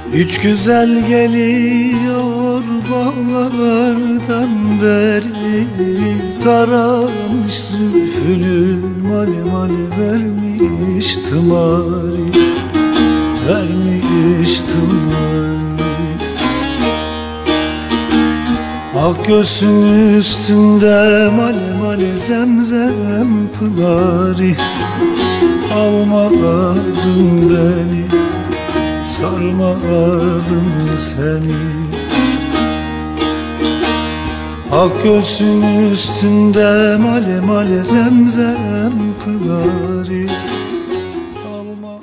Üç güzel geliyor bağlardan beri, taramış zülfünü mali mali vermiş tımari, vermiş tımari. Ak göğsün üstünde mali mali zemzem pınarı, almadın beni, sarmadım seni. Ak göğsün üstünde male male zemzem pınarı, alma.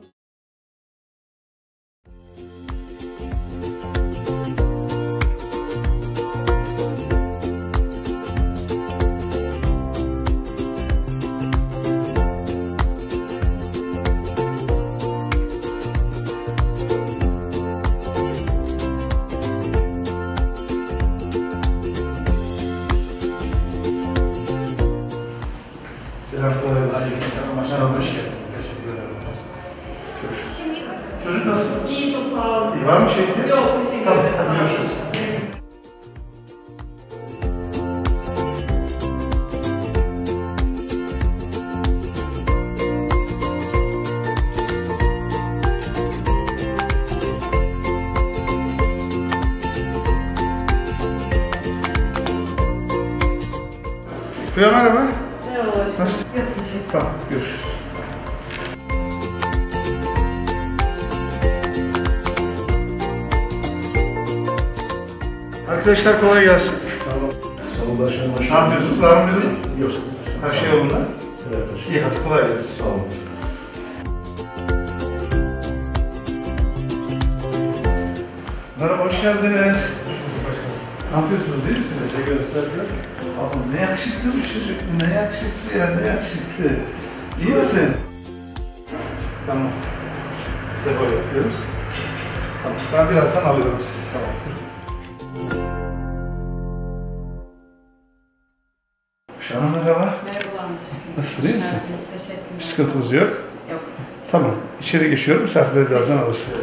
Başkanım hoş geldiniz. Teşekkür ederim. Görüşürüz. Çocuk nasıl? İyi, çok sağ olun. İyi, var mı şey ihtiyaç? Yok, teşekkür ederim. Tamam, görüşürüz. Merhaba. Merhaba başkanım. Nasıl? Yok, teşekkür ederim. Tamam, görüşürüz. Arkadaşlar kolay gelsin. Sağ olun. Sağ olun başkanım. Ne yapıyorsunuz? Var mı bizim? Yok. Her şey yolunda. Evet başkanım. İyi, hadi kolay gelsin. Sağ olun. Merhaba, hoş geldiniz. Ne yapıyorsunuz, değil misiniz? Teşekkür ederim. Abi ne yakışıklı bir çocuk, ne yakışıklı ya, ne yakışıklı. İyi misin? Tamam. Depol yapıyoruz. Tamam, ben birazdan alıyorum sizi. Tamam. Şahan merhaba. Merhabalar başkanım. Nasılsın, iyi misin? Teşekkürler. Sıkıntımız yok. Yok. Tamam, içeri geçiyorum, misafirleri birazdan alırsın.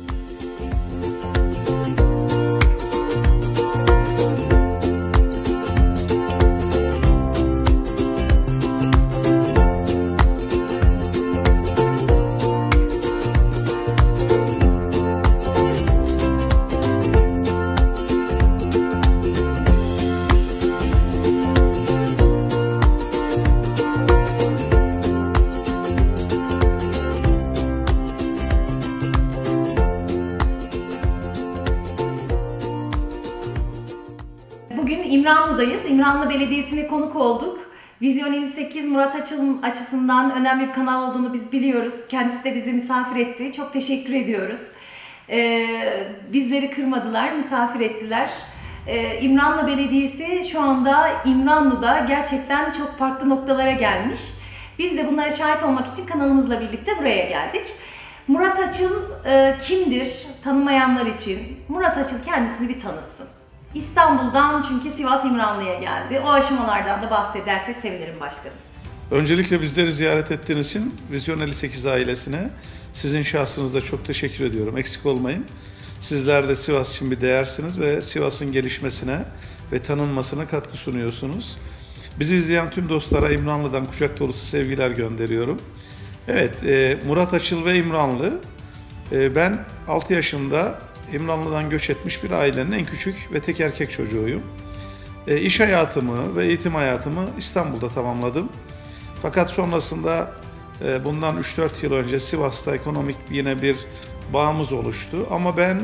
Bugün İmranlı'dayız. İmranlı Belediyesi'ne konuk olduk. Vizyon 58 Murat Açıl açısından önemli bir kanal olduğunu biz biliyoruz. Kendisi de bizi misafir etti. Çok teşekkür ediyoruz. Bizleri kırmadılar, misafir ettiler. İmranlı Belediyesi şu anda İmranlı'da gerçekten çok farklı noktalara gelmiş. Biz de bunlara şahit olmak için kanalımızla birlikte buraya geldik. Murat Açıl kimdir? Tanımayanlar için Murat Açıl kendisini bir tanısın. İstanbul'dan çünkü Sivas İmranlı'ya geldi. O aşamalardan da bahsedersek sevinirim başkanım. Öncelikle bizleri ziyaret ettiğiniz için Vizyon 58 ailesine sizin şahsınızda çok teşekkür ediyorum. Eksik olmayın. Sizler de Sivas için bir değersiniz ve Sivas'ın gelişmesine ve tanınmasına katkı sunuyorsunuz. Bizi izleyen tüm dostlara İmranlı'dan kucak dolusu sevgiler gönderiyorum. Evet, Murat Açıl ve İmranlı. Ben 6 yaşında İmranlı'dan göç etmiş bir ailenin en küçük ve tek erkek çocuğuyum. İş hayatımı ve eğitim hayatımı İstanbul'da tamamladım. Fakat sonrasında bundan 3-4 yıl önce Sivas'ta ekonomik yine bir bağımız oluştu. Ama ben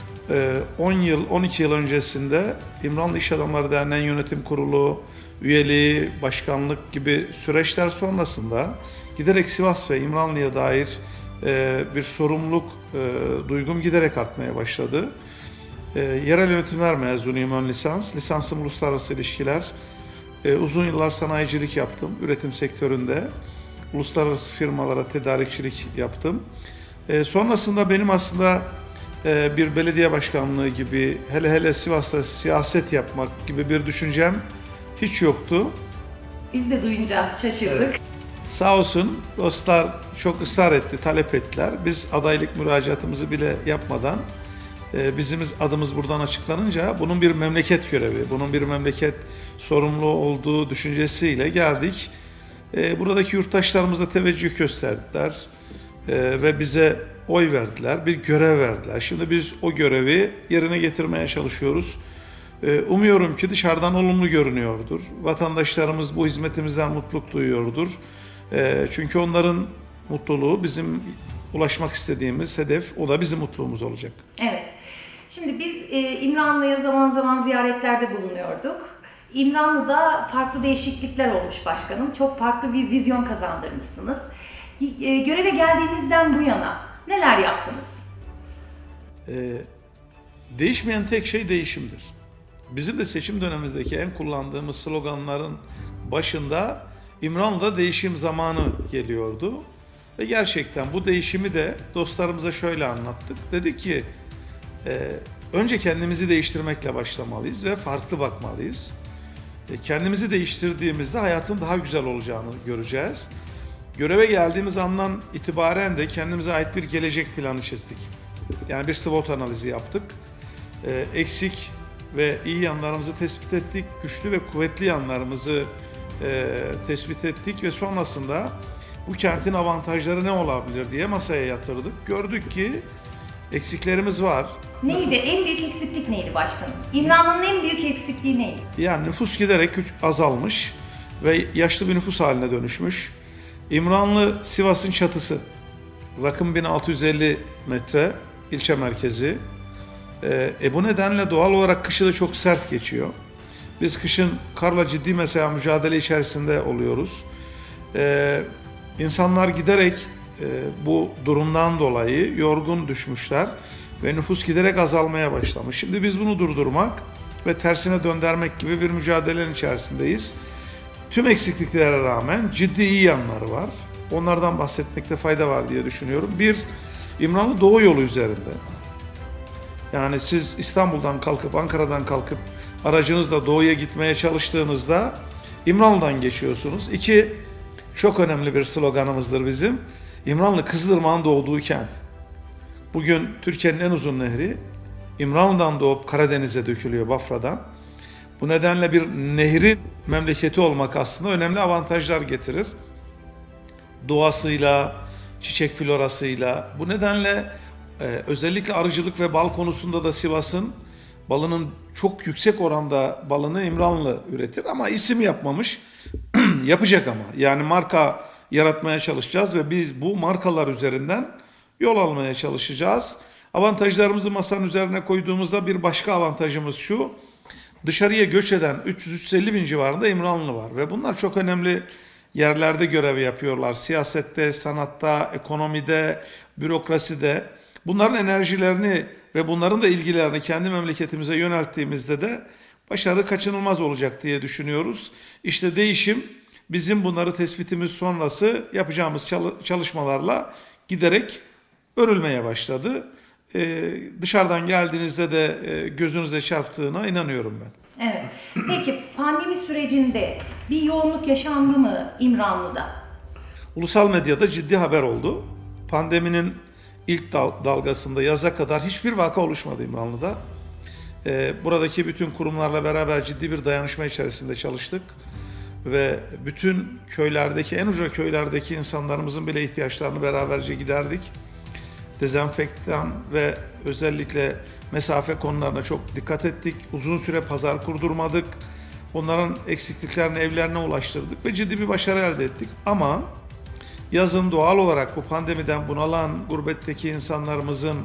12 yıl öncesinde İmranlı İş Adamları Derneği Yönetim Kurulu, üyeliği, başkanlık gibi süreçler sonrasında giderek Sivas ve İmranlı'ya dair bir sorumluluk duygum giderek artmaya başladı. Yerel yönetimler mezunuyum, ön lisans. Lisansım uluslararası ilişkiler. Uzun yıllar sanayicilik yaptım, üretim sektöründe. Uluslararası firmalara tedarikçilik yaptım. Sonrasında benim aslında bir belediye başkanlığı gibi, hele Sivas'ta siyaset yapmak gibi bir düşüncem hiç yoktu. Biz de duyunca şaşırdık. Sağ olsun dostlar çok ısrar etti, talep ettiler. Biz adaylık müracaatımızı bile yapmadan bizim adımız buradan açıklanınca bunun bir memleket görevi, bunun bir memleket sorumlu olduğu düşüncesiyle geldik. Buradaki yurttaşlarımıza teveccüh gösterdiler ve bize oy verdiler, bir görev verdiler. Şimdi biz o görevi yerine getirmeye çalışıyoruz. Umuyorum ki dışarıdan olumlu görünüyordur. Vatandaşlarımız bu hizmetimizden mutluluk duyuyordur. Çünkü onların mutluluğu bizim ulaşmak istediğimiz hedef, o da bizim mutluluğumuz olacak. Evet. Şimdi biz İmranlı'ya zaman zaman ziyaretlerde bulunuyorduk. İmranlı'da farklı değişiklikler olmuş başkanım. Çok farklı bir vizyon kazandırmışsınız. Göreve geldiğinizden bu yana neler yaptınız? Değişmeyen tek şey değişimdir. Bizim de seçim dönemimizdeki en kullandığımız sloganların başında İmranlı'da değişim zamanı geliyordu. Ve gerçekten bu değişimi de dostlarımıza şöyle anlattık. Dedik ki önce kendimizi değiştirmekle başlamalıyız ve farklı bakmalıyız. Kendimizi değiştirdiğimizde hayatın daha güzel olacağını göreceğiz. Göreve geldiğimiz andan itibaren de kendimize ait bir gelecek planı çizdik. Yani bir SWOT analizi yaptık. Eksik ve iyi yanlarımızı tespit ettik. Güçlü ve kuvvetli yanlarımızı tespit ettik ve sonrasında bu kentin avantajları ne olabilir diye masaya yatırdık. Gördük ki eksiklerimiz var. Neydi? En büyük eksiklik neydi başkanım? İmranlı'nın en büyük eksikliği neydi? Yani nüfus giderek azalmış ve yaşlı bir nüfus haline dönüşmüş. İmranlı Sivas'ın çatısı. Rakım 1650 metre, ilçe merkezi. Bu nedenle doğal olarak kışı da çok sert geçiyor. Biz kışın karla ciddi mesela mücadele içerisinde oluyoruz. İnsanlar giderek bu durumdan dolayı yorgun düşmüşler ve nüfus giderek azalmaya başlamış. Şimdi biz bunu durdurmak ve tersine döndürmek gibi bir mücadelenin içerisindeyiz. Tüm eksikliklere rağmen ciddi iyi yanları var. Onlardan bahsetmekte fayda var diye düşünüyorum. Bir, İmranlı Doğu yolu üzerinde. Yani siz İstanbul'dan kalkıp, Ankara'dan kalkıp aracınızla doğuya gitmeye çalıştığınızda İmranlı'dan geçiyorsunuz. İki, çok önemli bir sloganımızdır bizim. İmranlı Kızılırmak'ın doğduğu kent. Bugün Türkiye'nin en uzun nehri İmranlı'dan doğup Karadeniz'e dökülüyor, Bafra'dan. Bu nedenle bir nehrin memleketi olmak aslında önemli avantajlar getirir. Doğasıyla, çiçek florasıyla. Bu nedenle özellikle arıcılık ve bal konusunda da Sivas'ın balının çok yüksek oranda balını İmranlı üretir ama isim yapmamış. Yapacak ama. Yani marka yaratmaya çalışacağız ve biz bu markalar üzerinden yol almaya çalışacağız. Avantajlarımızı masanın üzerine koyduğumuzda bir başka avantajımız şu. Dışarıya göç eden 300-350 bin civarında İmranlı var ve bunlar çok önemli yerlerde görev yapıyorlar. Siyasette, sanatta, ekonomide, bürokraside. Bunların enerjilerini ve bunların da ilgilerini kendi memleketimize yönelttiğimizde de başarı kaçınılmaz olacak diye düşünüyoruz. İşte değişim bizim bunları tespitimiz sonrası yapacağımız çalışmalarla giderek örülmeye başladı. Dışarıdan geldiğinizde de gözünüze çarptığına inanıyorum ben. Evet. Peki pandemi sürecinde bir yoğunluk yaşandı mı İmranlı'da? Ulusal medyada ciddi haber oldu. Pandeminin ilk dalgasında yaza kadar hiçbir vaka oluşmadı İmranlı'da. Buradaki bütün kurumlarla beraber ciddi bir dayanışma içerisinde çalıştık. Ve bütün köylerdeki, en uca köylerdeki insanlarımızın bile ihtiyaçlarını beraberce giderdik. Dezenfektan ve özellikle mesafe konularına çok dikkat ettik. Uzun süre pazar kurdurmadık. Onların eksikliklerini evlerine ulaştırdık ve ciddi bir başarı elde ettik. Ama yazın doğal olarak bu pandemiden bunalan gurbetteki insanlarımızın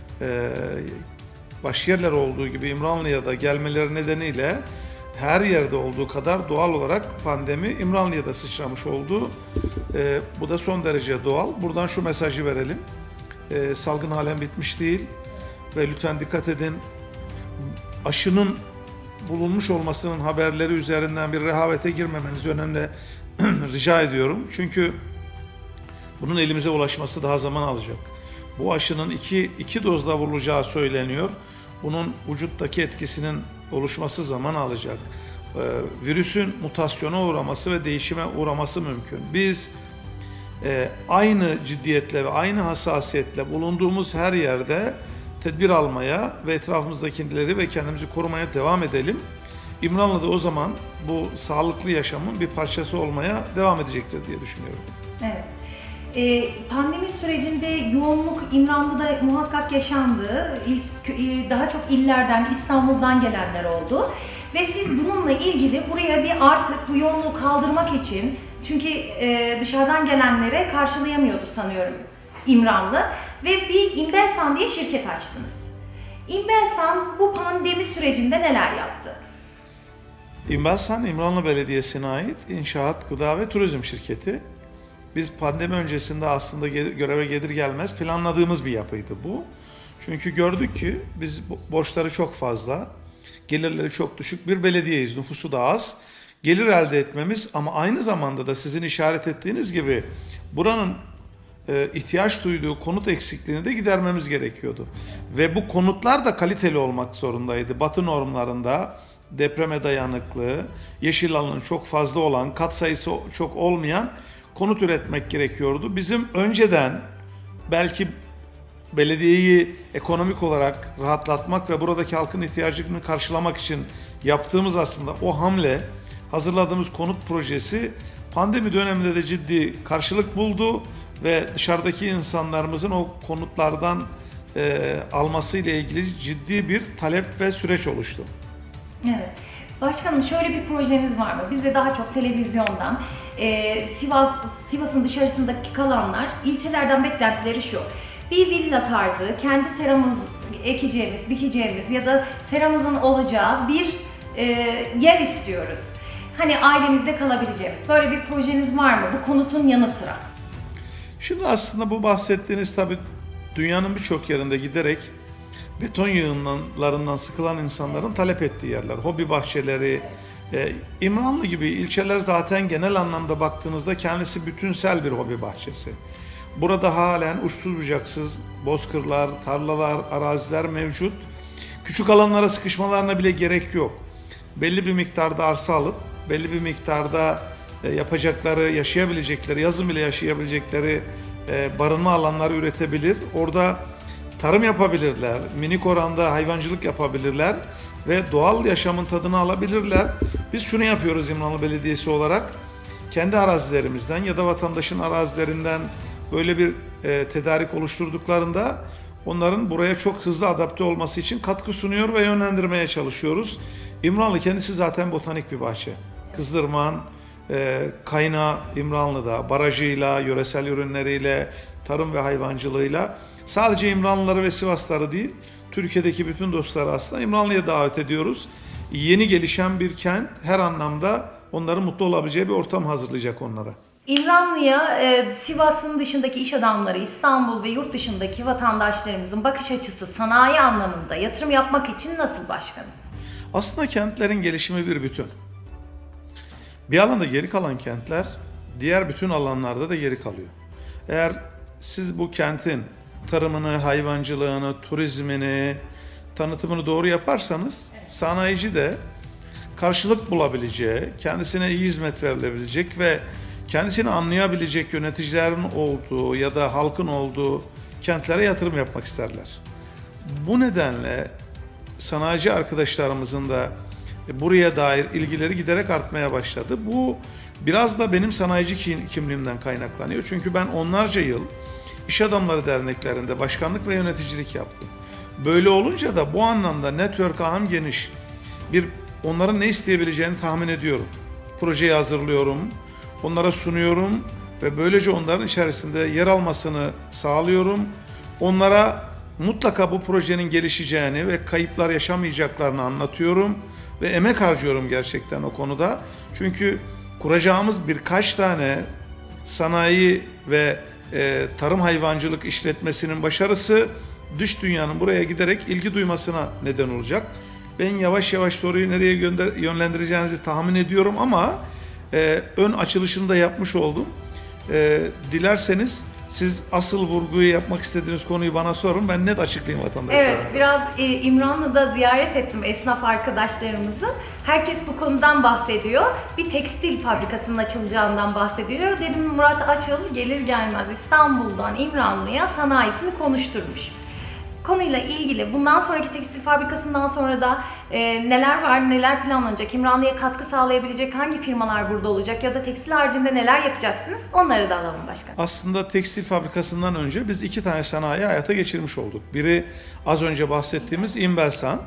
başka yerler olduğu gibi İmranlı'ya da gelmeleri nedeniyle her yerde olduğu kadar doğal olarak pandemi İmranlı'ya da sıçramış oldu. Bu da son derece doğal. Buradan şu mesajı verelim. Salgın halen bitmiş değil ve lütfen dikkat edin. Aşının bulunmuş olmasının haberleri üzerinden bir rehavete girmemenizi önemli rica ediyorum. Çünkü bunun elimize ulaşması daha zaman alacak. Bu aşının iki dozla vurulacağı söyleniyor. Bunun vücuttaki etkisinin oluşması zaman alacak. Virüsün mutasyona uğraması ve değişime uğraması mümkün. Biz aynı ciddiyetle ve aynı hassasiyetle bulunduğumuz her yerde tedbir almaya ve etrafımızdakileri ve kendimizi korumaya devam edelim. İmranlı'da o zaman bu sağlıklı yaşamın bir parçası olmaya devam edecektir diye düşünüyorum. Evet. Pandemi sürecinde yoğunluk İmranlı'da muhakkak yaşandı. Daha çok illerden, İstanbul'dan gelenler oldu. Ve siz bununla ilgili buraya bir artık bu yoğunluğu kaldırmak için, çünkü dışarıdan gelenlere karşılayamıyordu sanıyorum İmranlı, ve bir İmbelsan diye şirket açtınız. İmbelsan bu pandemi sürecinde neler yaptı? İmbelsan İmranlı Belediyesi'ne ait inşaat, gıda ve turizm şirketi. Biz pandemi öncesinde aslında göreve gelir gelmez planladığımız bir yapıydı bu. Çünkü gördük ki biz borçları çok fazla, gelirleri çok düşük bir belediyeyiz, nüfusu da az. Gelir elde etmemiz ama aynı zamanda da sizin işaret ettiğiniz gibi buranın ihtiyaç duyduğu konut eksikliğini de gidermemiz gerekiyordu. Ve bu konutlar da kaliteli olmak zorundaydı. Batı normlarında depreme dayanıklı, yeşil alanı çok fazla olan, kat sayısı çok olmayan konut üretmek gerekiyordu. Bizim önceden belki belediyeyi ekonomik olarak rahatlatmak ve buradaki halkın ihtiyacını karşılamak için yaptığımız aslında o hamle, hazırladığımız konut projesi pandemi döneminde de ciddi karşılık buldu ve dışarıdaki insanlarımızın o konutlardan alması ile ilgili ciddi bir talep ve süreç oluştu. Evet. Başkanım, şöyle bir projeniz var mı? Bizde daha çok televizyondan, Sivas'ın dışarısındaki kalanlar, ilçelerden beklentileri şu: bir villa tarzı, kendi seramız ekeceğimiz, bikeceğimiz ya da seramızın olacağı bir yer istiyoruz. Hani ailemizde kalabileceğimiz. Böyle bir projeniz var mı bu konutun yanı sıra? Şimdi aslında bu bahsettiğiniz tabii dünyanın birçok yerinde giderek beton yığınlarından sıkılan insanların talep ettiği yerler. Hobi bahçeleri, İmranlı gibi ilçeler zaten genel anlamda baktığınızda kendisi bütünsel bir hobi bahçesi. Burada halen uçsuz bucaksız bozkırlar, tarlalar, araziler mevcut. Küçük alanlara sıkışmalarına bile gerek yok. Belli bir miktarda arsa alıp, belli bir miktarda yapacakları, yaşayabilecekleri, yazın bile yaşayabilecekleri barınma alanları üretebilir. Orada tarım yapabilirler, minik oranda hayvancılık yapabilirler ve doğal yaşamın tadını alabilirler. Biz şunu yapıyoruz İmranlı Belediyesi olarak, kendi arazilerimizden ya da vatandaşın arazilerinden böyle bir tedarik oluşturduklarında onların buraya çok hızlı adapte olması için katkı sunuyor ve yönlendirmeye çalışıyoruz. İmranlı kendisi zaten botanik bir bahçe. Kızdırman kaynağı İmranlı'da, barajıyla, yöresel ürünleriyle, tarım ve hayvancılığıyla sadece İmranlıları ve Sivasları değil, Türkiye'deki bütün dostları aslında İmranlı'ya davet ediyoruz. Yeni gelişen bir kent, her anlamda onların mutlu olabileceği bir ortam hazırlayacak onlara. İmranlı'ya Sivas'ın dışındaki iş adamları, İstanbul ve yurt dışındaki vatandaşlarımızın bakış açısı sanayi anlamında yatırım yapmak için nasıl başkanım? Aslında kentlerin gelişimi bir bütün. Bir alanda geri kalan kentler diğer bütün alanlarda da geri kalıyor. Eğer siz bu kentin tarımını, hayvancılığını, turizmini, tanıtımını doğru yaparsanız sanayici de karşılık bulabileceği, kendisine iyi hizmet verilebilecek ve kendisini anlayabilecek yöneticilerin olduğu ya da halkın olduğu kentlere yatırım yapmak isterler. Bu nedenle sanayici arkadaşlarımızın da buraya dair ilgileri giderek artmaya başladı. Bu biraz da benim sanayici kimliğimden kaynaklanıyor. Çünkü ben onlarca yıl İş Adamları Derneklerinde başkanlık ve yöneticilik yaptım. Böyle olunca da bu anlamda network ağım geniş. Onların ne isteyebileceğini tahmin ediyorum. Projeyi hazırlıyorum, onlara sunuyorum ve böylece onların içerisinde yer almasını sağlıyorum. Onlara mutlaka bu projenin gelişeceğini ve kayıplar yaşamayacaklarını anlatıyorum ve emek harcıyorum gerçekten o konuda. Çünkü kuracağımız birkaç tane sanayi ve tarım hayvancılık işletmesinin başarısı dış dünyanın buraya giderek ilgi duymasına neden olacak. Ben yavaş yavaş soruyu nereye yönlendireceğinizi tahmin ediyorum ama ön açılışını da yapmış oldum. Dilerseniz Siz asıl vurguyu yapmak istediğiniz konuyu bana sorun, ben net açıklayayım vatandaşlarımıza. Evet, biraz İmranlı'da ziyaret ettim esnaf arkadaşlarımızı. Herkes bu konudan bahsediyor. Bir tekstil fabrikasının açılacağından bahsediyor. Dedim Murat Açıl gelir gelmez İstanbul'dan İmranlı'ya sanayisini konuşturmuş. Konuyla ilgili bundan sonraki tekstil fabrikasından sonra da neler var, neler planlanacak, İmranlı'ya katkı sağlayabilecek hangi firmalar burada olacak ya da tekstil haricinde neler yapacaksınız, onları da alalım başkan. Aslında tekstil fabrikasından önce biz 2 tane sanayi hayata geçirmiş olduk. Biri az önce bahsettiğimiz İmbelsan,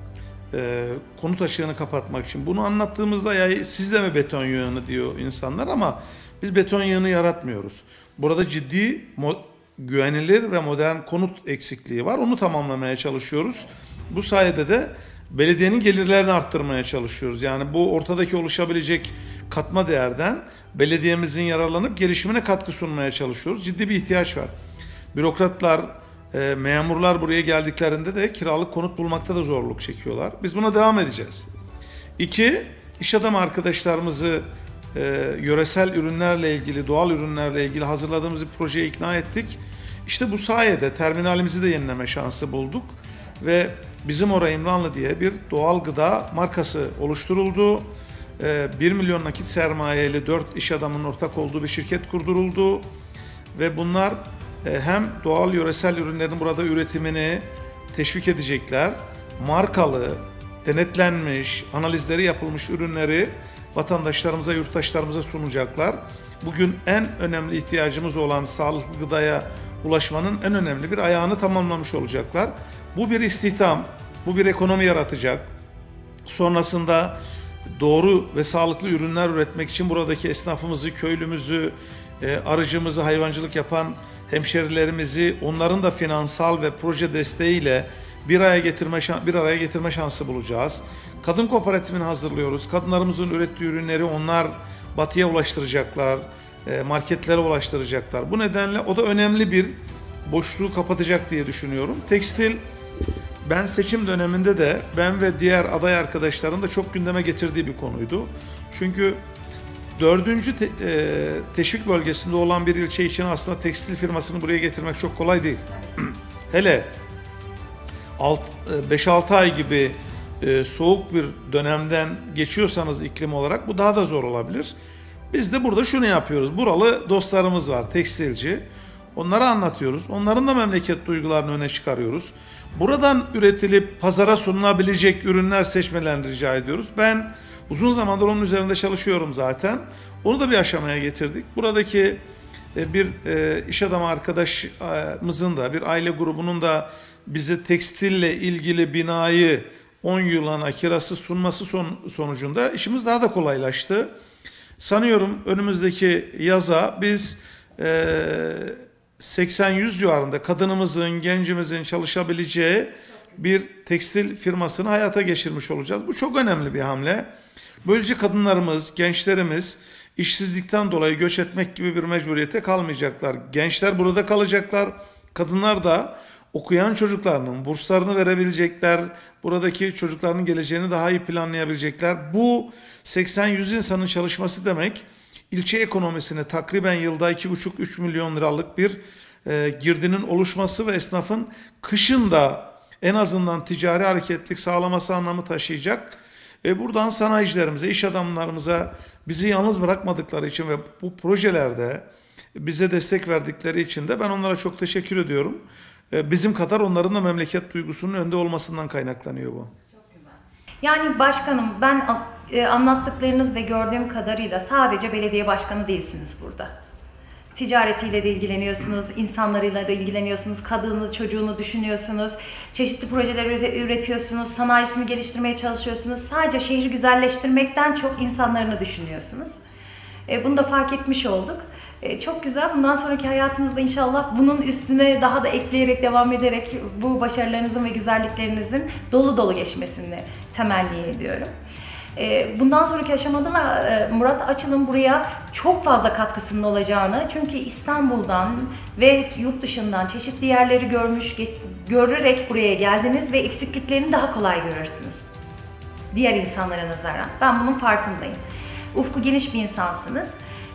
konut açığını kapatmak için. Bunu anlattığımızda ya siz de mi beton yığını diyor insanlar, ama biz beton yığını yaratmıyoruz. Burada ciddi güvenilir ve modern konut eksikliği var. Onu tamamlamaya çalışıyoruz. Bu sayede de belediyenin gelirlerini arttırmaya çalışıyoruz. Yani bu ortadaki oluşabilecek katma değerden belediyemizin yararlanıp gelişimine katkı sunmaya çalışıyoruz. Ciddi bir ihtiyaç var. Bürokratlar, memurlar buraya geldiklerinde de kiralık konut bulmakta da zorluk çekiyorlar. Biz buna devam edeceğiz. 2, iş adamı arkadaşlarımızı yöresel ürünlerle ilgili, doğal ürünlerle ilgili hazırladığımız bir projeye ikna ettik. İşte bu sayede terminalimizi de yenileme şansı bulduk ve bizim oraya İmranlı diye bir doğal gıda markası oluşturuldu. 1 milyon nakit sermayeli 4 iş adamının ortak olduğu bir şirket kurduruldu ve bunlar hem doğal yöresel ürünlerin burada üretimini teşvik edecekler, markalı, denetlenmiş, analizleri yapılmış ürünleri vatandaşlarımıza, yurttaşlarımıza sunacaklar. Bugün en önemli ihtiyacımız olan sağlıklı gıdaya ulaşmanın en önemli bir ayağını tamamlamış olacaklar. Bu bir istihdam, bu bir ekonomi yaratacak. Sonrasında doğru ve sağlıklı ürünler üretmek için buradaki esnafımızı, köylümüzü, arıcımızı, hayvancılık yapan hemşerilerimizi, onların da finansal ve proje desteğiyle bir araya getirme şansı bulacağız. Kadın kooperatifini hazırlıyoruz. Kadınlarımızın ürettiği ürünleri onlar batıya ulaştıracaklar, marketlere ulaştıracaklar. Bu nedenle o da önemli bir boşluğu kapatacak diye düşünüyorum. Tekstil, ben seçim döneminde de ben ve diğer aday arkadaşların da çok gündeme getirdiği bir konuydu. Çünkü 4. teşvik bölgesinde olan bir ilçe için aslında tekstil firmasını buraya getirmek çok kolay değil. Hele 5-6 ay gibi soğuk bir dönemden geçiyorsanız iklim olarak bu daha da zor olabilir. Biz de burada şunu yapıyoruz. Buralı dostlarımız var, tekstilci. Onlara anlatıyoruz. Onların da memleket duygularını öne çıkarıyoruz. Buradan üretilip pazara sunulabilecek ürünler seçmelerini rica ediyoruz. Ben uzun zamandır onun üzerinde çalışıyorum zaten. Onu da bir aşamaya getirdik. Buradaki bir iş adamı arkadaşımızın da, bir aile grubunun da bize tekstille ilgili binayı 10 yılına kirası sunması sonucunda işimiz daha da kolaylaştı. Sanıyorum önümüzdeki yaza biz 80-100 civarında kadınımızın, gencimizin çalışabileceği bir tekstil firmasını hayata geçirmiş olacağız. Bu çok önemli bir hamle. Böylece kadınlarımız, gençlerimiz işsizlikten dolayı göç etmek gibi bir mecburiyete kalmayacaklar. Gençler burada kalacaklar. Kadınlar da okuyan çocuklarının burslarını verebilecekler. Buradaki çocukların geleceğini daha iyi planlayabilecekler. Bu 80-100 insanın çalışması demek, ilçe ekonomisine takriben yılda 2,5-3 milyon liralık bir girdinin oluşması ve esnafın kışın da en azından ticari hareketlilik sağlaması anlamı taşıyacak. Buradan sanayicilerimize, iş adamlarımıza bizi yalnız bırakmadıkları için ve bu projelerde bize destek verdikleri için de ben onlara çok teşekkür ediyorum. Bizim kadar onların da memleket duygusunun önde olmasından kaynaklanıyor bu. Yani başkanım, ben anlattıklarınız ve gördüğüm kadarıyla sadece belediye başkanı değilsiniz burada. Ticaretiyle de ilgileniyorsunuz, insanlarıyla da ilgileniyorsunuz, kadını, çocuğunu düşünüyorsunuz, çeşitli projeler üretiyorsunuz, sanayisini geliştirmeye çalışıyorsunuz. Sadece şehri güzelleştirmekten çok insanlarını düşünüyorsunuz. Bunu da fark etmiş olduk. Çok güzel. Bundan sonraki hayatınızda inşallah bunun üstüne daha da ekleyerek, devam ederek bu başarılarınızın ve güzelliklerinizin dolu dolu geçmesini temenni ediyorum. Bundan sonraki aşamada da Murat Açıl'ın buraya çok fazla katkısının olacağını, çünkü İstanbul'dan ve yurt dışından çeşitli yerleri görerek buraya geldiniz ve eksikliklerini daha kolay görürsünüz diğer insanlara nazaran. Ben bunun farkındayım. Ufku geniş bir insansınız.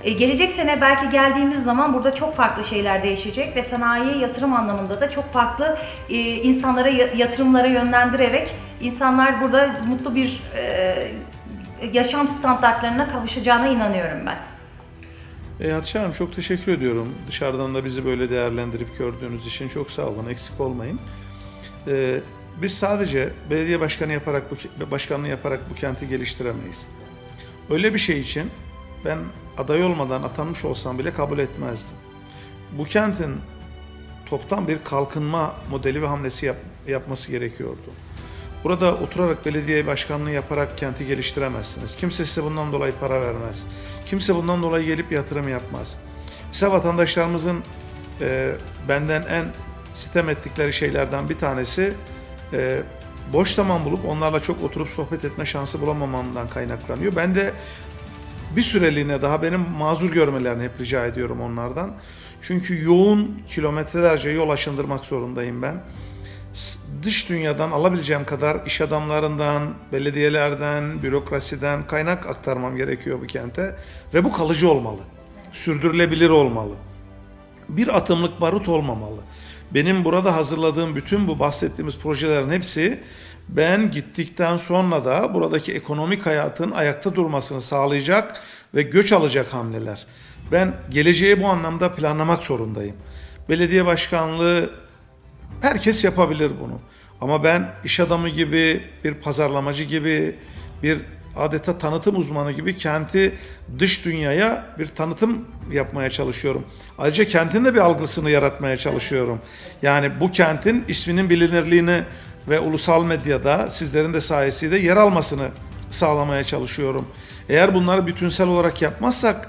Gelecek sene belki geldiğimiz zaman burada çok farklı şeyler değişecek ve sanayiye yatırım anlamında da çok farklı insanlara yatırımlara yönlendirerek insanlar burada mutlu bir yaşam standartlarına kavuşacağına inanıyorum ben. Hatice Hanım, çok teşekkür ediyorum. Dışarıdan da bizi böyle değerlendirip gördüğünüz için çok sağ olun, eksik olmayın. Biz sadece belediye başkanlığı yaparak bu kenti geliştiremeyiz. Öyle bir şey için ben aday olmadan atanmış olsam bile kabul etmezdim. Bu kentin toptan bir kalkınma modeli ve hamlesi yapması gerekiyordu. Burada oturarak belediye başkanlığı yaparak kenti geliştiremezsiniz. Kimse size bundan dolayı para vermez. Kimse bundan dolayı gelip yatırım yapmaz. Mesela vatandaşlarımızın benden en sitem ettikleri şeylerden bir tanesi boş zaman bulup onlarla çok oturup sohbet etme şansı bulamamamdan kaynaklanıyor. Ben de bir süreliğine daha benim mazur görmelerini hep rica ediyorum onlardan. Çünkü yoğun kilometrelerce yol aşındırmak zorundayım ben. Dış dünyadan alabileceğim kadar iş adamlarından, belediyelerden, bürokrasiden kaynak aktarmam gerekiyor bu kente. Ve bu kalıcı olmalı, sürdürülebilir olmalı. Bir atımlık barut olmamalı. Benim burada hazırladığım bütün bu bahsettiğimiz projelerin hepsi ben gittikten sonra da buradaki ekonomik hayatın ayakta durmasını sağlayacak ve göç alacak hamleler. Ben geleceği bu anlamda planlamak zorundayım. Belediye başkanlığı herkes yapabilir bunu. Ama ben iş adamı gibi, bir pazarlamacı gibi, bir adeta tanıtım uzmanı gibi kenti dış dünyaya bir tanıtım yapmaya çalışıyorum. Ayrıca kentin de bir algısını yaratmaya çalışıyorum. Yani bu kentin isminin bilinirliğini ve ulusal medyada sizlerin de sayesinde yer almasını sağlamaya çalışıyorum. Eğer bunları bütünsel olarak yapmazsak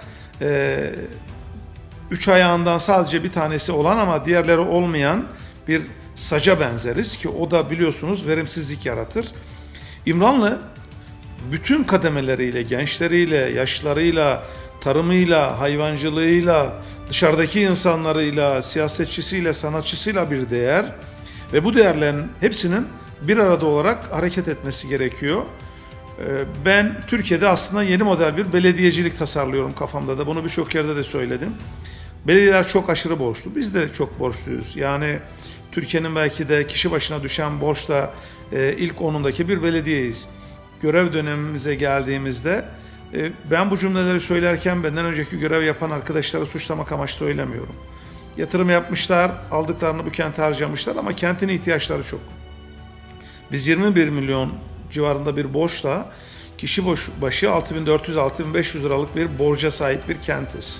3 ayağından sadece bir tanesi olan ama diğerleri olmayan bir saca benzeriz ki o da biliyorsunuz verimsizlik yaratır. İmranlı bütün kademeleriyle, gençleriyle, yaşlarıyla, tarımıyla, hayvancılığıyla, dışarıdaki insanlarıyla, siyasetçisiyle, sanatçısıyla bir değer ve bu değerlerin hepsinin bir arada olarak hareket etmesi gerekiyor. Ben Türkiye'de aslında yeni model bir belediyecilik tasarlıyorum kafamda da. Bunu birçok yerde de söyledim. Belediyeler çok aşırı borçlu. Biz de çok borçluyuz. Yani Türkiye'nin belki de kişi başına düşen borçla ilk 10'undaki bir belediyeyiz. Görev dönemimize geldiğimizde ben bu cümleleri söylerken benden önceki görev yapan arkadaşları suçlamak amaçlı söylemiyorum. Yatırım yapmışlar, aldıklarını bu kente harcamışlar ama kentin ihtiyaçları çok. Biz 21 milyon civarında bir borçla kişi başı 6.400-6.500 liralık bir borca sahip bir kentiz.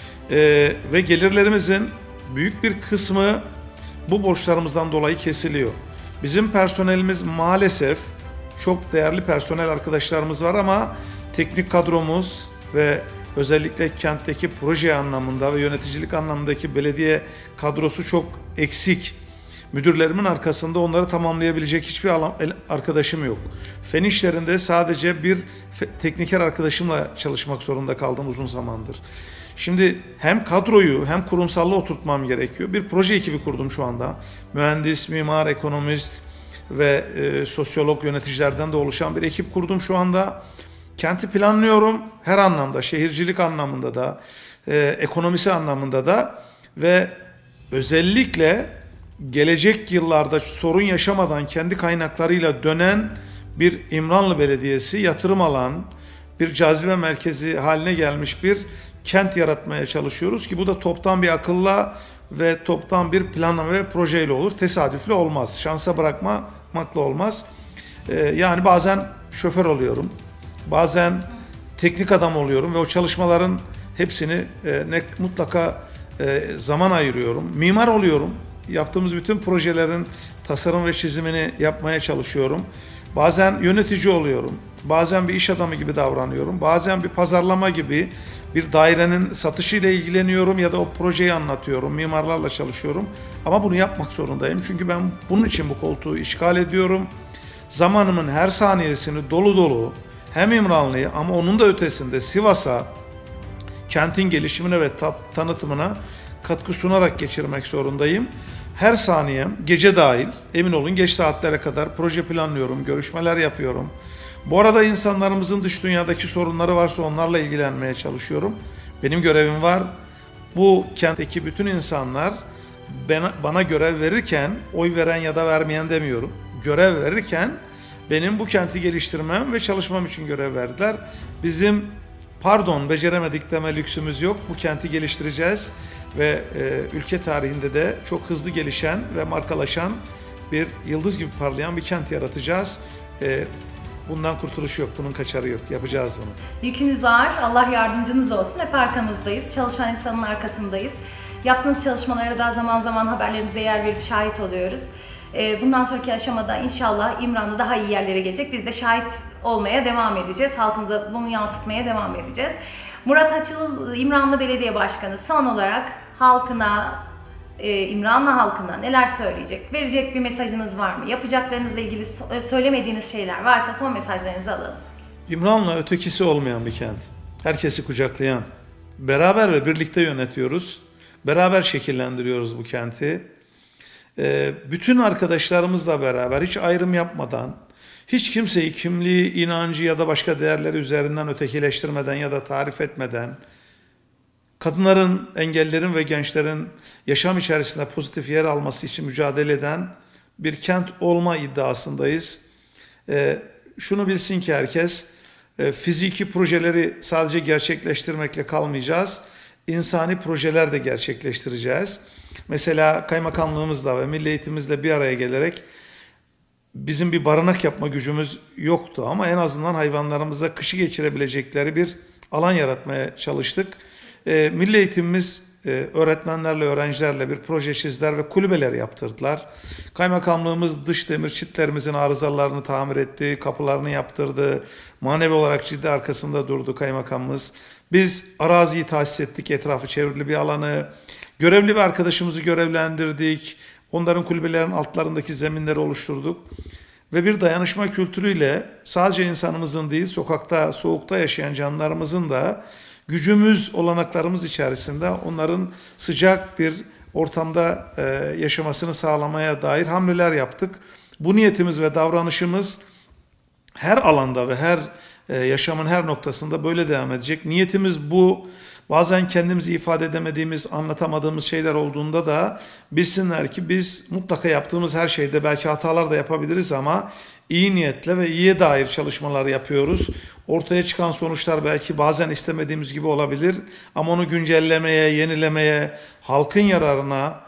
Ve gelirlerimizin büyük bir kısmı bu borçlarımızdan dolayı kesiliyor. Bizim personelimiz maalesef çok değerli personel arkadaşlarımız var ama teknik kadromuz ve özellikle kentteki proje anlamında ve yöneticilik anlamındaki belediye kadrosu çok eksik. Müdürlerimin arkasında onları tamamlayabilecek hiçbir arkadaşım yok. Fen işlerinde sadece bir tekniker arkadaşımla çalışmak zorunda kaldım uzun zamandır. Şimdi hem kadroyu hem kurumsallığı oturtmam gerekiyor. Bir proje ekibi kurdum şu anda. Mühendis, mimar, ekonomist ve sosyolog yöneticilerden de oluşan bir ekip kurdum şu anda. Kenti planlıyorum her anlamda, şehircilik anlamında da, ekonomisi anlamında da ve özellikle gelecek yıllarda sorun yaşamadan kendi kaynaklarıyla dönen bir İmranlı Belediyesi, yatırım alan, bir cazibe merkezi haline gelmiş bir kent yaratmaya çalışıyoruz ki bu da toptan bir akılla ve toptan bir planlama ve projeyle olur. Tesadüfle olmaz. Şansa bırakmakla olmaz. Yani bazen şoför oluyorum. Bazen teknik adam oluyorum ve o çalışmaların hepsini mutlaka zaman ayırıyorum. Mimar oluyorum. Yaptığımız bütün projelerin tasarım ve çizimini yapmaya çalışıyorum. Bazen yönetici oluyorum. Bazen bir iş adamı gibi davranıyorum. Bazen bir pazarlama gibi bir dairenin satışıyla ilgileniyorum ya da o projeyi anlatıyorum. Mimarlarla çalışıyorum. Ama bunu yapmak zorundayım. Çünkü ben bunun için bu koltuğu işgal ediyorum. Zamanımın her saniyesini dolu dolu hem İmranlı'ya ama onun da ötesinde Sivas'a, kentin gelişimine ve tanıtımına katkı sunarak geçirmek zorundayım. Her saniyem gece dahil, emin olun geç saatlere kadar proje planlıyorum, görüşmeler yapıyorum. Bu arada insanlarımızın dış dünyadaki sorunları varsa onlarla ilgilenmeye çalışıyorum. Benim görevim var. Bu kentteki bütün insanlar bana görev verirken, oy veren ya da vermeyen demiyorum. Görev verirken benim bu kenti geliştirmem ve çalışmam için görev verdiler. Bizim beceremedik deme lüksümüz yok. Bu kenti geliştireceğiz ve ülke tarihinde de çok hızlı gelişen ve markalaşan bir yıldız gibi parlayan bir kent yaratacağız. Bundan kurtuluş yok, bunun kaçarı yok. Yapacağız bunu. Yükünüz ağır, Allah yardımcınız olsun. Hep arkanızdayız, çalışan insanın arkasındayız. Yaptığınız çalışmalara da zaman zaman haberlerimize yer verip şahit oluyoruz. Bundan sonraki aşamada inşallah İmranlı daha iyi yerlere gelecek. Biz de şahit olmaya devam edeceğiz. Halkımıza bunu yansıtmaya devam edeceğiz. Murat Açıl, İmranlı Belediye Başkanı, son olarak halkına, İmranlı halkına neler söyleyecek? Verecek bir mesajınız var mı? Yapacaklarınızla ilgili söylemediğiniz şeyler varsa son mesajlarınızı alalım. İmranlı ötekisi olmayan bir kent. Herkesi kucaklayan. Beraber ve birlikte yönetiyoruz. Beraber şekillendiriyoruz bu kenti. Bütün arkadaşlarımızla beraber hiç ayrım yapmadan, hiç kimseyi kimliği, inancı ya da başka değerleri üzerinden ötekileştirmeden ya da tarif etmeden, kadınların, engellilerin ve gençlerin yaşam içerisinde pozitif yer alması için mücadele eden bir kent olma iddiasındayız. Şunu bilsin ki herkes, fiziki projeleri sadece gerçekleştirmekle kalmayacağız. İnsani projeler de gerçekleştireceğiz. Mesela kaymakamlığımızla ve milli eğitimimizle bir araya gelerek bizim bir barınak yapma gücümüz yoktu ama en azından hayvanlarımıza kışı geçirebilecekleri bir alan yaratmaya çalıştık. Milli eğitimimiz öğretmenlerle, öğrencilerle bir proje çizdiler ve kulübeler yaptırdılar. Kaymakamlığımız dış demir çitlerimizin arızalarını tamir etti, kapılarını yaptırdı. Manevi olarak ciddi arkasında durdu kaymakamımız. Biz araziyi tahsis ettik, etrafı çevrili bir alanı. Görevli bir arkadaşımızı görevlendirdik. Onların kulübelerin altlarındaki zeminleri oluşturduk. Ve bir dayanışma kültürüyle sadece insanımızın değil, sokakta, soğukta yaşayan canlılarımızın da gücümüz, olanaklarımız içerisinde onların sıcak bir ortamda yaşamasını sağlamaya dair hamleler yaptık. Bu niyetimiz ve davranışımız her alanda ve her yaşamın her noktasında böyle devam edecek. Niyetimiz bu. Bazen kendimizi ifade edemediğimiz, anlatamadığımız şeyler olduğunda da bilsinler ki biz mutlaka yaptığımız her şeyde belki hatalar da yapabiliriz ama iyi niyetle ve iyiye dair çalışmalar yapıyoruz. Ortaya çıkan sonuçlar belki bazen istemediğimiz gibi olabilir ama onu güncellemeye, yenilemeye, halkın yararına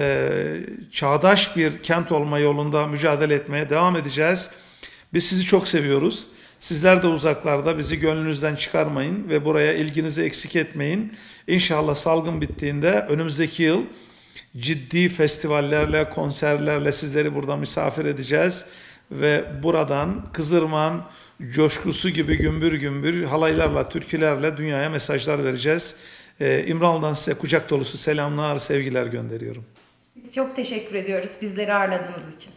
çağdaş bir kent olma yolunda mücadele etmeye devam edeceğiz. Biz sizi çok seviyoruz. Sizler de uzaklarda bizi gönlünüzden çıkarmayın ve buraya ilginizi eksik etmeyin. İnşallah salgın bittiğinde önümüzdeki yıl ciddi festivallerle, konserlerle sizleri burada misafir edeceğiz. Ve buradan Kızırmak'ın coşkusu gibi gümbür gümbür halaylarla, türkülerle dünyaya mesajlar vereceğiz. İmranlı'dan size kucak dolusu selamlar, sevgiler gönderiyorum. Biz çok teşekkür ediyoruz bizleri ağırladığınız için.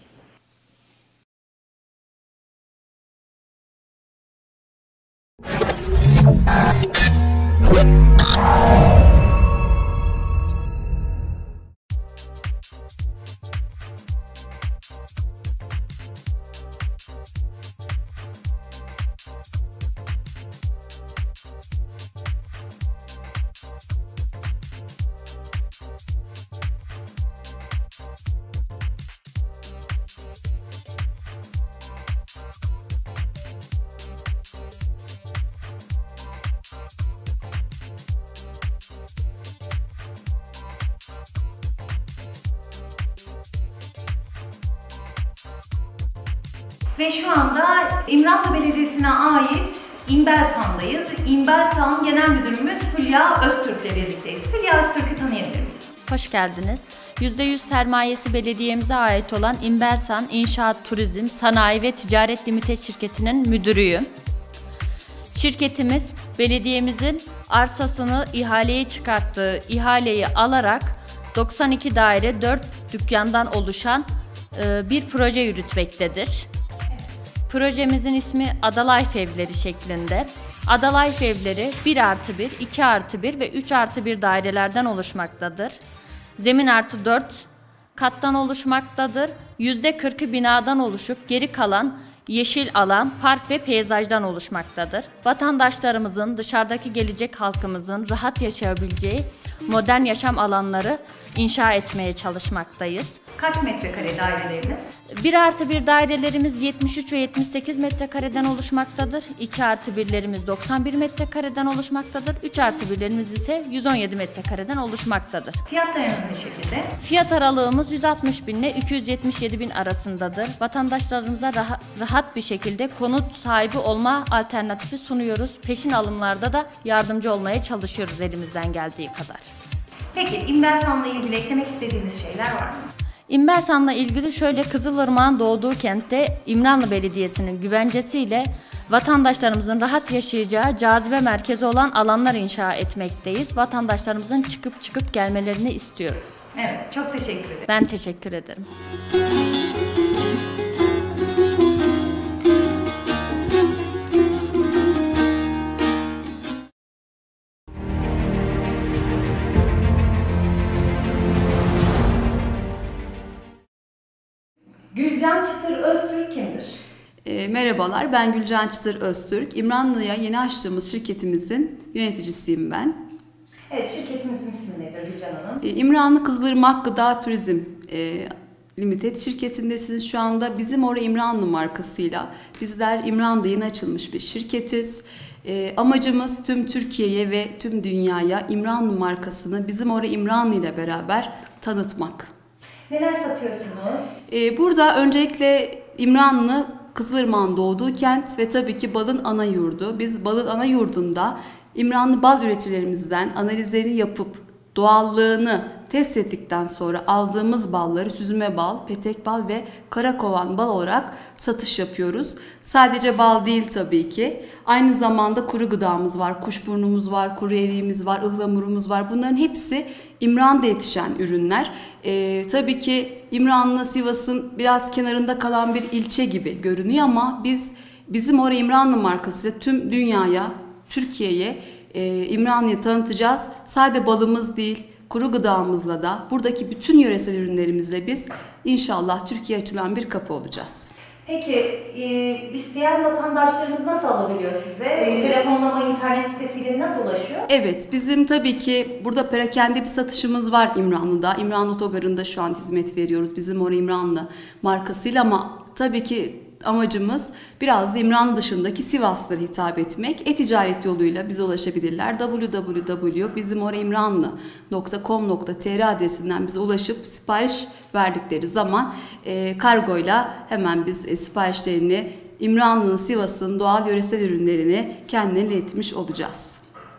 Ve şu anda İmranlı Belediyesi'ne ait İmbelsan'dayız. İmbelsan Genel Müdürümüz Hülya Öztürk'le birlikteyiz. Hülya Öztürk'ü tanıyabilir miyiz? Hoş geldiniz. %100 sermayesi belediyemize ait olan İmbelsan İnşaat, Turizm, Sanayi ve Ticaret Limited şirketinin müdürüyüm. Şirketimiz belediyemizin arsasını ihaleye çıkarttığı ihaleyi alarak 92 daire 4 dükkandan oluşan bir proje yürütmektedir. Projemizin ismi Adalife Evleri şeklinde. Adalife Evleri 1+1, 2+1 ve 3+1 dairelerden oluşmaktadır. Zemin artı 4 kattan oluşmaktadır. %40'ı binadan oluşup geri kalan yeşil alan, park ve peyzajdan oluşmaktadır. Vatandaşlarımızın, dışarıdaki gelecek halkımızın rahat yaşayabileceği modern yaşam alanları inşa etmeye çalışmaktayız. Kaç metrekare daireleriniz? 1+1 dairelerimiz 73 ve 78 metrekareden oluşmaktadır. 2+1'lerimiz 91 metrekareden oluşmaktadır. 3+1'lerimiz ise 117 metrekareden oluşmaktadır. Fiyatlarınız ne şekilde? Fiyat aralığımız 160 bin ile 277 bin arasındadır. Vatandaşlarımıza rahat bir şekilde konut sahibi olma alternatifi sunuyoruz. Peşin alımlarda da yardımcı olmaya çalışıyoruz elimizden geldiği kadar. Peki İmbelsan'la ilgili eklemek istediğiniz şeyler var mı? İmbelsan'la ilgili şöyle, Kızılırmak'ın doğduğu kentte İmranlı Belediyesi'nin güvencesiyle vatandaşlarımızın rahat yaşayacağı cazibe merkezi olan alanlar inşa etmekteyiz. Vatandaşlarımızın çıkıp gelmelerini istiyoruz. Evet, çok teşekkür ederim. Ben teşekkür ederim. Gülcan Çıtır Öztürk kimdir? Merhabalar, ben Gülcan Çıtır Öztürk. İmranlı'ya yeni açtığımız şirketimizin yöneticisiyim ben. Evet, şirketimizin ismi nedir Gülcan Hanım? İmranlı Kızılırmak Gıda Turizm Limited şirketindesiniz şu anda. Bizim orada İmranlı markasıyla bizler İmranlı'da yeni açılmış bir şirketiz. Amacımız tüm Türkiye'ye ve tüm dünyaya İmranlı markasını bizim orada İmranlı ile beraber tanıtmak. Neler satıyorsunuz? Burada öncelikle İmranlı, Kızılırmak'ın doğduğu kent ve tabii ki balın ana yurdu. Biz balın ana yurdunda İmranlı bal üreticilerimizden analizlerini yapıp doğallığını test ettikten sonra aldığımız balları süzme bal, petek bal ve karakovan bal olarak satış yapıyoruz. Sadece bal değil tabii ki. Aynı zamanda kuru gıdamız var, kuşburnumuz var, kuru eriğimiz var, ıhlamurumuz var. Bunların hepsi İmranlı'da yetişen ürünler. Tabii ki İmranlı, Sivas'ın biraz kenarında kalan bir ilçe gibi görünüyor ama bizim oraya İmranlı markasıyla tüm dünyaya, Türkiye'ye İmranlı'yı tanıtacağız. Sadece balımız değil, kuru gıdamızla da buradaki bütün yöresel ürünlerimizle biz inşallah Türkiye'ye açılan bir kapı olacağız. Peki isteyen vatandaşlarımız nasıl alabiliyor size? Telefonlama, internet sitesiyle nasıl ulaşıyor? Evet, bizim tabii ki burada perakende bir satışımız var İmranlı'da. İmranlı Otogarı'nda şu an hizmet veriyoruz bizim oraya İmranlı markasıyla ama tabii ki amacımız biraz da İmranlı dışındaki Sivaslılara hitap etmek. E-ticaret yoluyla bize ulaşabilirler. www.bizimoreimranlı.com.tr adresinden bize ulaşıp sipariş verdikleri zaman kargoyla hemen biz siparişlerini İmranlı'nın, Sivas'ın doğal yöresel ürünlerini kendilerine iletmiş olacağız.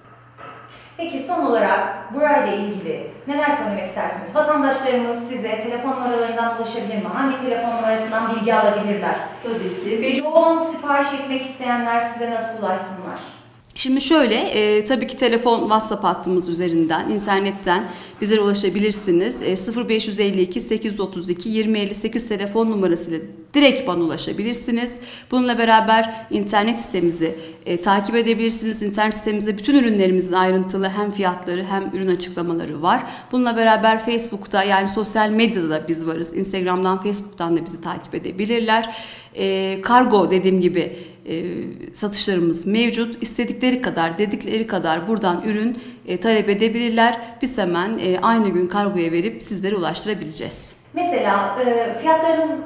Peki son olarak burayla ilgili neler söylemek istersiniz? Vatandaşlarımız size telefon numaralarından ulaşabilir mi? Hangi telefon numarasından bilgi alabilirler? Tabii ki. Ve yoğun sipariş etmek isteyenler size nasıl ulaşsınlar? Şimdi şöyle, tabii ki telefon, WhatsApp hattımız üzerinden, internetten bizlere ulaşabilirsiniz. 0552 832 2058 telefon numarasıyla direkt bana ulaşabilirsiniz. Bununla beraber internet sitemizi takip edebilirsiniz. İnternet sitemizde bütün ürünlerimizin ayrıntılı hem fiyatları hem ürün açıklamaları var. Bununla beraber Facebook'ta, yani sosyal medyada da biz varız. Instagram'dan, Facebook'tan da bizi takip edebilirler. Kargo dediğim gibi satışlarımız mevcut. İstedikleri kadar, dedikleri kadar buradan ürün talep edebilirler. Biz hemen aynı gün kargoya verip sizlere ulaştırabileceğiz. Mesela fiyatlarınız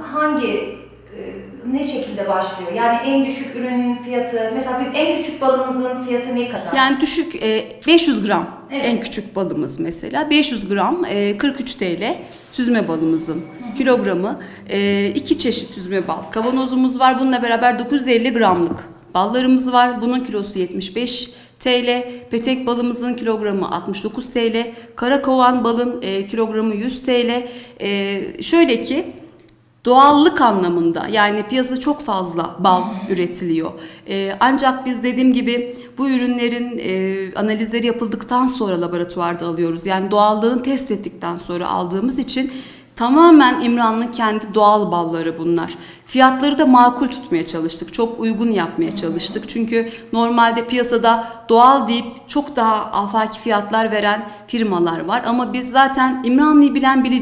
ne şekilde başlıyor? Yani en düşük ürünün fiyatı, mesela en küçük balınızın fiyatı ne kadar? Yani düşük 500 gram Evet. en küçük balımız mesela. 500 gram 43 TL süzme balımızın kilogramı. 2 çeşit süzme bal kavanozumuz var. Bununla beraber 950 gramlık ballarımız var. Bunun kilosu 75 TL. Petek balımızın kilogramı 69 TL. Karakovan balın kilogramı 100 TL. Şöyle ki doğallık anlamında, yani piyasada çok fazla bal üretiliyor. Ancak biz dediğim gibi bu ürünlerin analizleri yapıldıktan sonra laboratuvarda alıyoruz. Yani doğallığını test ettikten sonra aldığımız için tamamen İmranlı'nın kendi doğal balları bunlar. Fiyatları da makul tutmaya çalıştık. Çok uygun yapmaya çalıştık. Çünkü normalde piyasada doğal deyip çok daha afaki fiyatlar veren firmalar var. Ama biz zaten İmranlı'yı bilen bilecek,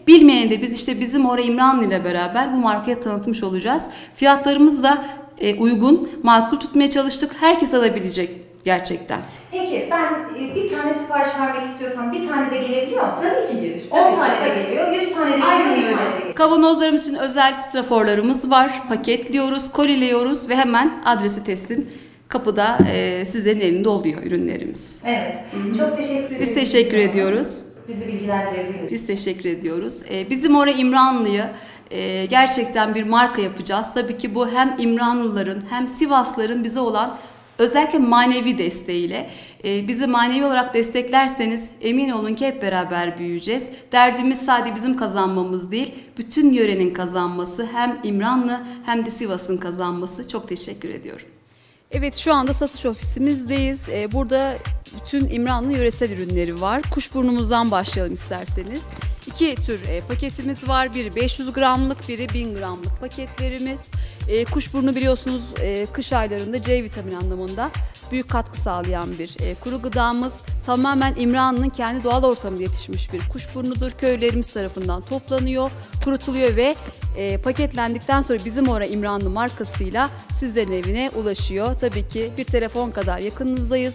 Bilmeyene de biz işte Bizim Ora İmranlı ile beraber bu markaya tanıtmış olacağız. Fiyatlarımız da uygun, makul tutmaya çalıştık. Herkes alabilecek gerçekten. Peki ben bir tane sipariş vermek istiyorsam bir tane de gelebiliyor mu? Tabii ki gelir. 10 tane de geliyor, 100 tane de geliyor, Aynen bir öyle. tane de geliyor. Kavanozlarımız için özel straforlarımız var. Paketliyoruz, koliliyoruz ve hemen adresi teslim kapıda sizlerin elinde oluyor ürünlerimiz. Evet. Çok teşekkür ederiz. Biz teşekkür ediyoruz. Bizi bilgilendirdiğiniz için. Biz teşekkür ediyoruz. Bizim Ora İmranlı'yı gerçekten bir marka yapacağız. Tabii ki bu hem İmranlıların hem Sivaslıların bize olan özellikle manevi desteğiyle. Bizi manevi olarak desteklerseniz emin olun ki hep beraber büyüyeceğiz. Derdimiz sadece bizim kazanmamız değil, bütün yörenin kazanması, hem İmranlı hem de Sivas'ın kazanması. Çok teşekkür ediyorum. Evet, şu anda satış ofisimizdeyiz. Burada bütün İmranlı yöresel ürünleri var. Kuşburnumuzdan başlayalım isterseniz. İki tür paketimiz var. Biri 500 gramlık, biri 1000 gramlık paketlerimiz. Kuşburnu biliyorsunuz kış aylarında C vitamini anlamında büyük katkı sağlayan bir kuru gıdamız. Tamamen İmranlı'nın kendi doğal ortamında yetişmiş bir kuşburnudur. Köylerimiz tarafından toplanıyor, kurutuluyor ve paketlendikten sonra Bizim Ora İmranlı markasıyla sizlerin evine ulaşıyor. Tabii ki bir telefon kadar yakınınızdayız.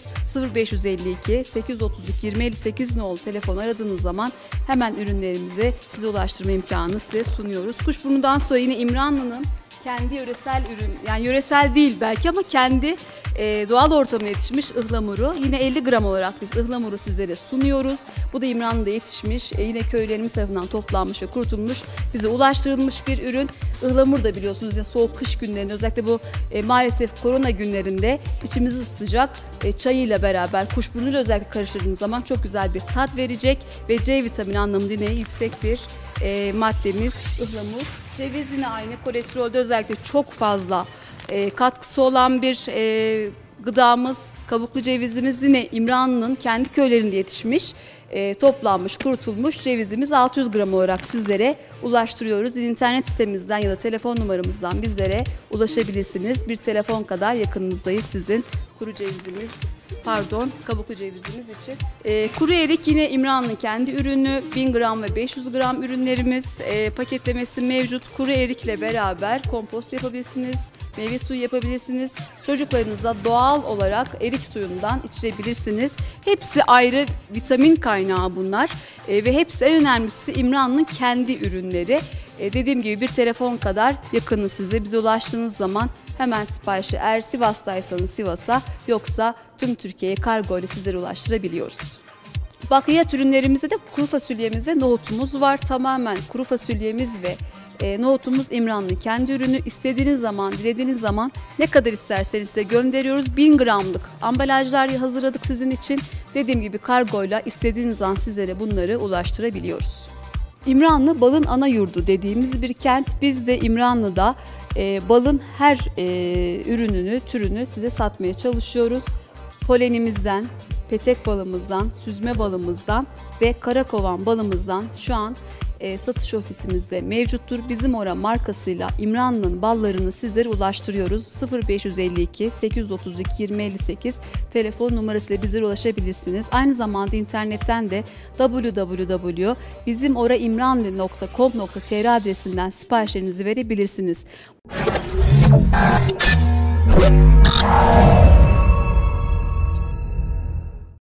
0552 832 2058 nolu telefon aradığınız zaman hemen ürünlerimizi size ulaştırma imkanını size sunuyoruz. Kuşburnundan sonra yine İmranlı'nın kendi yöresel ürün, yani yöresel değil belki ama kendi doğal ortamına yetişmiş ıhlamuru. Yine 50 gram olarak biz ıhlamuru sizlere sunuyoruz. Bu da İmranlı'da yetişmiş, yine köylerimiz tarafından toplanmış ve kurutulmuş, bize ulaştırılmış bir ürün. Ihlamur da biliyorsunuz ya soğuk kış günlerinde, özellikle bu maalesef korona günlerinde içimizi ısıtacak çayıyla beraber, kuşburnuyla özellikle karıştırdığınız zaman çok güzel bir tat verecek ve C vitamini anlamında yine yüksek bir maddemiz ıhlamur. Ceviz yine aynı, kolesterolde özellikle çok fazla katkısı olan bir gıdamız. Kabuklu cevizimiz yine İmranlı'nın kendi köylerinde yetişmiş, toplanmış, kurutulmuş cevizimiz 600 gram olarak sizlere ulaştırıyoruz. İnternet sitemizden ya da telefon numaramızdan bizlere ulaşabilirsiniz. Bir telefon kadar yakınınızdayız sizin kabuklu cevizimiz için. Kuru erik yine İmranlı'nın kendi ürünü, 1000 gram ve 500 gram ürünlerimiz, paketlemesi mevcut. Kuru erikle beraber kompost yapabilirsiniz, meyve suyu yapabilirsiniz. Çocuklarınıza doğal olarak erik suyundan içirebilirsiniz. Hepsi ayrı vitamin kaynağı bunlar ve hepsi, en önemlisi İmranlı'nın kendi ürünleri. Dediğim gibi bir telefon kadar yakını size. Bize ulaştığınız zaman hemen siparişi, eğer Sivas'taysanız Sivas'a, yoksa tüm Türkiye'ye kargo ile sizlere ulaştırabiliyoruz. Bakliyat ürünlerimizde de kuru fasulyemiz ve nohutumuz var. Tamamen kuru fasulyemiz ve nohutumuz İmranlı kendi ürünü. İstediğiniz zaman, dilediğiniz zaman ne kadar isterseniz size gönderiyoruz. 1000 gramlık ambalajlar hazırladık sizin için. Dediğim gibi kargoyla istediğiniz an sizlere bunları ulaştırabiliyoruz. İmranlı balın ana yurdu dediğimiz bir kent. Biz de İmranlı'da balın her ürününü, türünü size satmaya çalışıyoruz. Polenimizden, petek balımızdan, süzme balımızdan ve karakovan balımızdan şu an satış ofisimizde mevcuttur. Bizim Ora markasıyla İmranlı'nın ballarını sizlere ulaştırıyoruz. 0552 832 2058 telefon numarasıyla bizlere ulaşabilirsiniz. Aynı zamanda internetten de www.bizimoraimranlı.com.tr adresinden siparişlerinizi verebilirsiniz.